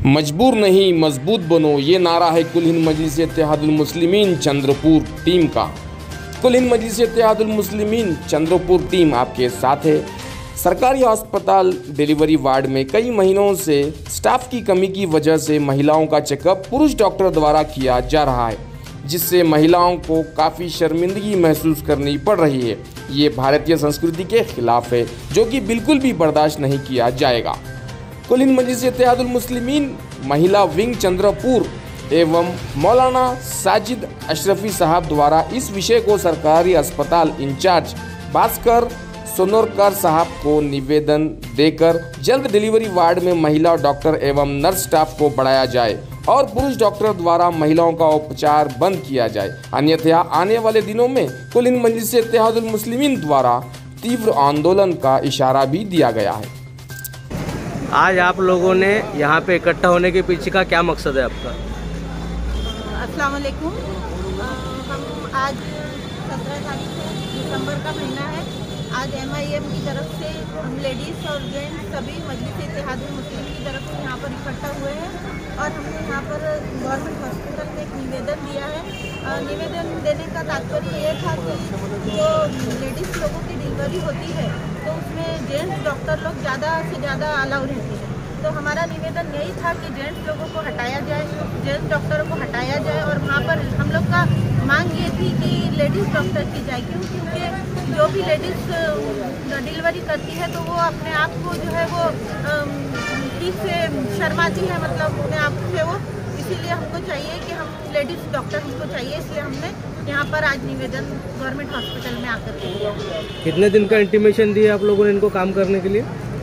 मजबूर नहीं मजबूत बनो, ये नारा है कुल हिंद मजलिस इत्तेहादुल मुस्लिमीन चंद्रपुर टीम का। कुल हिंद मजलिस इत्तेहादुल मुस्लिमीन चंद्रपुर टीम आपके साथ है। सरकारी अस्पताल डिलीवरी वार्ड में कई महीनों से स्टाफ की कमी की वजह से महिलाओं का चेकअप पुरुष डॉक्टर द्वारा किया जा रहा है, जिससे महिलाओं को काफ़ी शर्मिंदगी महसूस करनी पड़ रही है। ये भारतीय संस्कृति के खिलाफ है, जो कि बिल्कुल भी बर्दाश्त नहीं किया जाएगा। कुल हिंद मजलिस इत्तेहादुल मुस्लिमीन महिला विंग चंद्रपुर एवं मौलाना साजिद अशरफी साहब द्वारा इस विषय को सरकारी अस्पताल इंचार्ज भास्कर सोनोरकर साहब को निवेदन देकर जल्द डिलीवरी वार्ड में महिला डॉक्टर एवं नर्स स्टाफ को बढ़ाया जाए और पुरुष डॉक्टर द्वारा महिलाओं का उपचार बंद किया जाए। अन्यथा आने वाले दिनों में कुल हिंद मजलिस इत्तेहादुल मुस्लिमीन द्वारा तीव्र आंदोलन का इशारा भी दिया गया है। आज आप लोगों ने यहाँ पे इकट्ठा होने के पीछे का क्या मकसद है आपका? अस्सलाम वालेकुम। हम आज 17 तारीख दिसंबर का महीना है। आज MIM की तरफ से हम लेडीज़ और जेंट्स सभी मजलिस इत्तेहादुल मुस्लिमीन की तरफ से यहाँ पर इकट्ठा हुए हैं और हमने यहाँ पर गवर्नमेंट हॉस्पिटल में एक निवेदन दिया है। निवेदन देने का तात्पर्य ये था कि जो लेडीज़ लोगों की डिलीवरी होती है तो उसमें जेंट्स डॉक्टर लोग ज़्यादा से ज़्यादा अलाउ रहते हैं। तो हमारा निवेदन यही था कि जेंट्स लोगों को हटाया जाए, जेंट्स डॉक्टरों को हटाया जाए और वहाँ पर हम लोग का मांग ये थी कि लेडीज़ डॉक्टर की जाए, क्योंकि जो भी लेडीज़ डिलीवरी करती है तो वो अपने आप को जो है वो ठीक से शर्माती है, मतलब अपने आप से वो, इसीलिए हमको चाहिए कि हम लेडीज़ डॉक्टर हमको चाहिए, इसलिए हमने यहाँ पर आज निवेदन गवर्नमेंट हॉस्पिटल में आकर के दिया। कितने दिन का इंटीमेशन दिया आप लोगों ने इनको काम करने के लिए?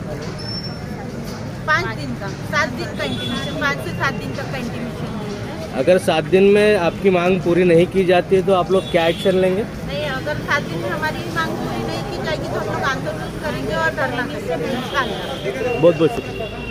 5 दिन का, 7 दिन का इंटीमेशन, 5 से 7 दिन तक का इंटीमेशन दिया है। अगर 7 दिन में आपकी मांग पूरी नहीं की जाती है तो आप लोग क्या एक्शन लेंगे? नहीं, अगर 7 दिन में हमारी मांग पूरी नहीं की जाएगी तो हम लोग आंदोलन करेंगे और धरना करेंगे। बहुत बहुत शुक्रिया।